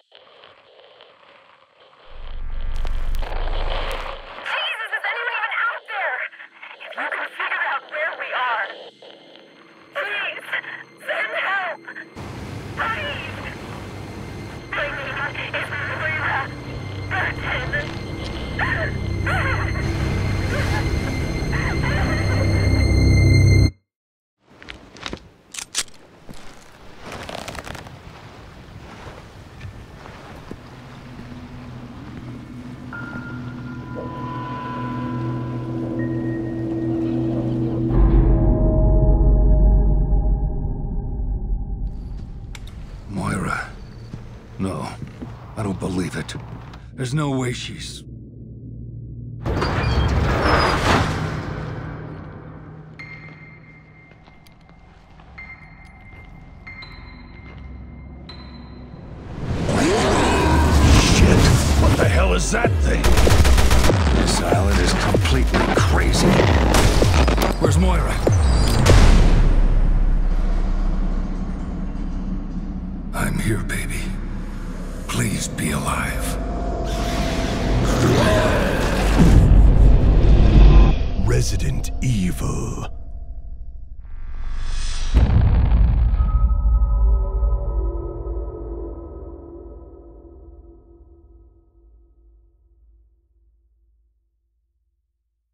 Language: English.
Jesus, is anyone even out there? If you can figure out where we are, please send help. Please. My name is Moira Burton. Moira. No, I don't believe it. There's no way she's... Shit! What the hell is that thing? This island is completely crazy. Where's Moira? I'm here, baby. Please be alive. Resident Evil.